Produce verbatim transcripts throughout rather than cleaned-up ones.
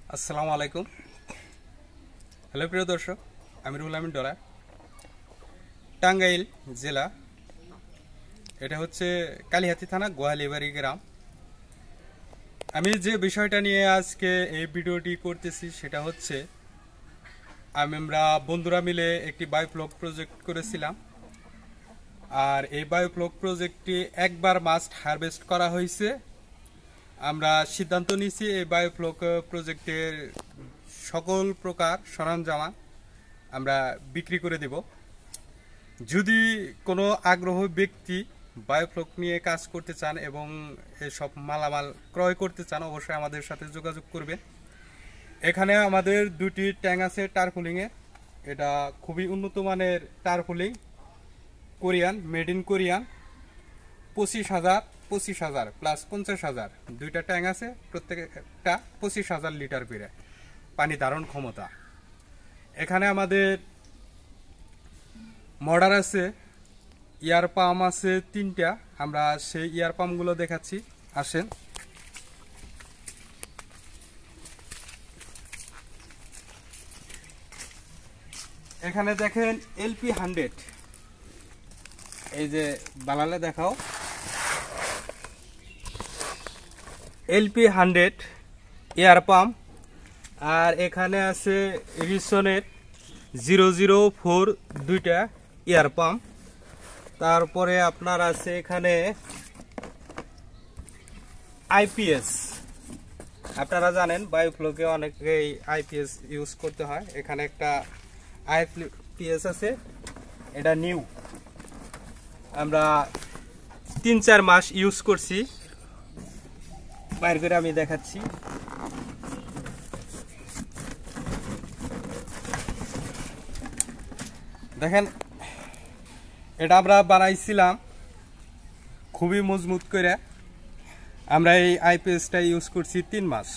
আসসালামু আলাইকুম। হ্যালো প্রিয় দর্শক, আমি রুহুল আমিন ডলার, টাঙ্গাইল জেলা। এটা হচ্ছে কালিহাতি থানা, গোয়ালিবাড়ি গ্রাম। আমি যে বিষয়টা নিয়ে আজকে এই ভিডিওটি করতেছি সেটা হচ্ছে আমরা বন্ধুরা মিলে একটি বায়োফ্লক প্রজেক্ট করেছিলাম। আর এই বায়োফ্লক প্রজেক্টটি একবার মাস্ট হারভেস্ট করা হয়েছে। আমরা সিদ্ধান্ত নিয়েছি এই বায়োফ্লক প্রজেক্টের সকল প্রকার সরঞ্জাম আমরা বিক্রি করে দেব। যদি কোনো আগ্রহ ব্যক্তি বায়োফ্লক নিয়ে কাজ করতে চান এবং এসব মালামাল ক্রয় করতে চান, অবশ্যই আমাদের সাথে যোগাযোগ করবেন। এখানে আমাদের দুটি ট্যাঙ্ক আছে টারপুলিংয়ের। এটা খুবই উন্নত মানের tarpaulin, Korean, made in Korean. পঁচিশ হাজার পঁচিশ হাজার প্লাস পঞ্চাশ হাজার দুইটা ট্যাঙ্ক আছে, প্রত্যেকটা পঁচিশ হাজার লিটার করে পানি ধারণ ক্ষমতা। এখানে আমাদের মডার আছে, ইয়ার পাম্প আছে তিনটা। আমরা সেই ইয়ার পাম্পগুলো দেখাচ্ছি, আসেন। এখানে দেখেন এলপি হান্ড্রেড, এই যে বালালে দেখাও, এলপি হান্ড্রেড এয়ার পাম্প। আর এখানে আছে রিসনের জিরো জিরো ফোর দুইটা এয়ার পাম্প। তারপরে আপনার আছে এখানে আইপিএস। আপনারা জানেন বায়োফ্লকে অনেকেই আইপিএস ইউজ করতে হয়। এখানে একটা আইপিএস আছে, এটা নিউ, আমরা তিন চার মাস ইউজ করছি। বাইরে করে আমি দেখাচ্ছি। দেখেন, এটা আমরা বানাইছিলাম খুবই মজবুত করে। আমরা এই আইপিএসটা ইউজ করছি তিন মাস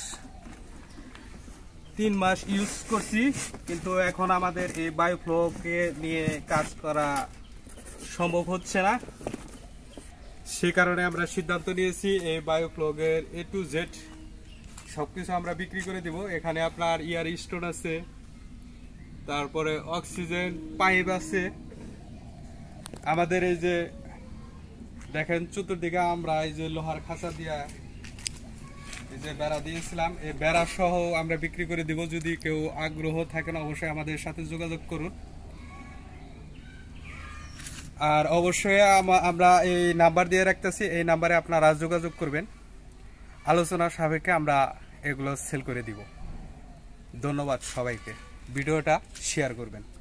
তিন মাস ইউজ করছি, কিন্তু এখন আমাদের এই বায়োফ্লকে নিয়ে কাজ করা সম্ভব হচ্ছে না। সে কারণে আমরা সিদ্ধান্ত নিয়েছি এই বায়োফ্লকের এ টু জেড সবকিছু আমরা বিক্রি করে দিব। এখানে আপনার ইয়ার স্টোন আছে, তারপরে অক্সিজেন পাইপ আছে। আমাদের এই যে দেখেন চতুর্দিকে আমরা এই যে লোহার খাঁচা দিয়া এই যে বেড়া দিয়েছিলাম, এই বেড়া সহ আমরা বিক্রি করে দিব। যদি কেউ আগ্রহ থাকেন অবশ্যই আমাদের সাথে যোগাযোগ করুন। আর অবশ্যই আমরা এই নাম্বার দিয়ে রাখতেছি, এই নাম্বারে আপনারা যোগাযোগ করবেন। আলোচনা সাপেক্ষে আমরা এগুলো সেল করে দিব। ধন্যবাদ সবাইকে, ভিডিওটা শেয়ার করবেন।